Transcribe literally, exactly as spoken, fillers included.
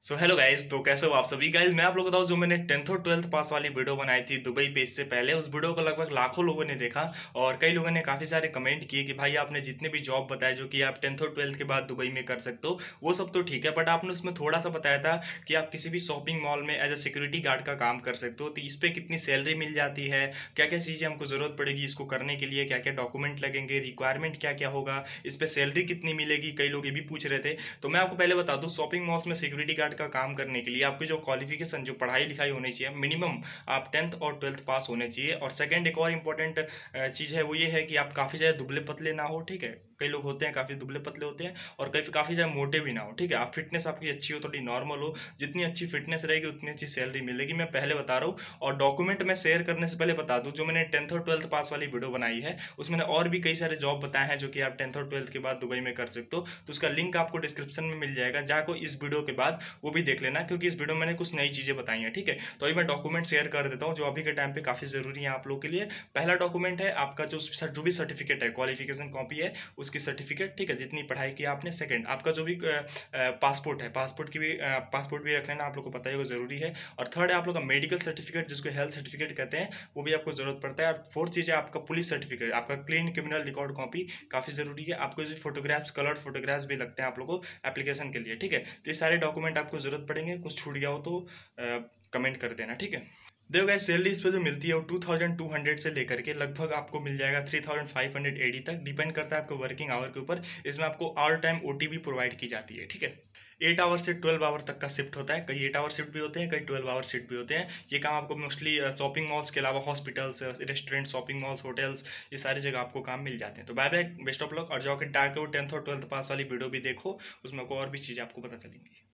So hello guys, तो कैसे हो आप सभी गाइस। मैं आप लोगों को बताऊं, जो मैंने टेंथ और ट्वेल्थ पास वाली वीडियो बनाई थी दुबई पे, इससे पहले उस वीडियो को लगभग लाखों लोगों ने देखा और कई लोगों ने काफ़ी सारे कमेंट किए कि भाई आपने जितने भी जॉब बताए जो कि आप टेंथ और ट्वेल्थ के बाद दुबई में कर सकते हो वो सब तो ठीक है, बट आपने उसमें थोड़ा सा बताया था कि आप किसी भी शॉपिंग मॉल में एज अ सिक्योरिटी गार्ड का काम कर सकते हो। तो इस पर कितनी सैलरी मिल जाती है, क्या क्या चीज़ें हमको ज़रूरत पड़ेगी इसको करने के लिए, क्या क्या डॉक्यूमेंट लगेंगे, रिक्वायरमेंट क्या क्या होगा, इस पर सैलरी कितनी मिलेगी, कई लोग ये भी पूछ रहे थे। तो मैं आपको पहले बता दूं, शॉपिंग मॉल्स में सिक्योरिटी गार्ड का काम करने के लिए आपकी जो क्वालिफिकेशन, जो पढ़ाई लिखाई होनी चाहिए, मिनिमम आप टेंथ और ट्वेल्थ पास होने चाहिए। और सेकंड एक और इंपॉर्टेंट चीज़ है, वो ये है कि आप काफ़ी ज़्यादा दुबले पतले ना हो, ठीक है। कई लोग होते हैं काफ़ी दुबले पतले होते हैं और कई काफ़ी ज़्यादा मोटे भी ना हो, ठीक है। आप फिटनेस आपकी अच्छी हो, थोड़ी नॉर्मल हो, जितनी अच्छी फिटनेस रहेगी उतनी अच्छी सैलरी मिलेगी, मैं पहले बता रहा हूँ। और डॉक्यूमेंट में शेयर करने से पहले बता दूँ, जो मैंने टेंथ और ट्वेल्थ पास वाली वीडियो बनाई है उसमें और भी कई सारे जॉब बताए हैं जो कि आप टेंथ और ट्वेल्थ के बाद दुबई में कर सकते हो। तो उसका लिंक आपको डिस्क्रिप्शन में मिल जाएगा, जाको इस वीडियो के बाद वो भी देख लेना, क्योंकि इस वीडियो में मैंने कुछ नई चीज़ें बताई हैं, ठीक है। तो अभी मैं डॉक्यूमेंट शेयर कर देता हूँ जो अभी के टाइम पे काफ़ी ज़रूरी है आप लोग के लिए। पहला डॉक्यूमेंट है आपका जो जो भी सर्टिफिकेट है, क्वालिफिकेशन कॉपी है उसकी सर्टिफिकेट, ठीक है, जितनी पढ़ाई की आपने। सेकंड, आपका जो भी पासपोर्ट है, पासपोर्ट की भी पासपोर्ट भी रख लेना, आप लोग को पता है वो ज़रूरी है। और थर्ड है आप लोग का मेडिकल सर्टिफिकेट, जिसको हेल्थ सर्टिफिकेट कहते हैं, वो भी आपको ज़रूरत पड़ता है। और फोर्थ चीज़ है आपका पुलिस सर्टिफिकेट, आपका क्लीन क्रिमिनल रिकॉर्ड कॉपी काफ़ी ज़रूरी है। आपको जो फोटोग्राफ्स, कलर्ड फोटोग्राफ्स भी लगते हैं आप लोग को एप्लीकेशन के लिए, ठीक है। तो ये सारे डॉक्यूमेंट आपको ज़रूरत पड़ेंगे, कुछ छूट गया हो तो कमेंट कर देना, ठीक है। देखो गाइस, सैलरी इस पे जो मिलती है वो टू थाउजेंड टू हंड्रेड से लेकर के लगभग आपको मिल जाएगा three thousand five hundred eighty तक, डिपेंड करता है आपके वर्किंग आवर के ऊपर। इसमें आपको ऑल टाइम ओटी भी प्रोवाइड की जाती है, ठीक है। एट आवर से ट्वेल्व आवर तक का शिफ्ट होता है, कई एट आवर शिफ्ट भी होते हैं, कई ट्वेल्व आवर शिफ्ट भी होते हैं। ये काम आपको मोस्टली शॉपिंग मॉल्स के अलावा hospitals, restaurant, shopping malls, hotels, ये सारी जगह आपको काम मिल जाते हैं। तो bye bye, best of luck. और जाके डाके टेंथ और ट्वेल्थ पास वाली वीडियो भी देखो, उसमें को और भी चीज़ें आपको पता चलेंगी।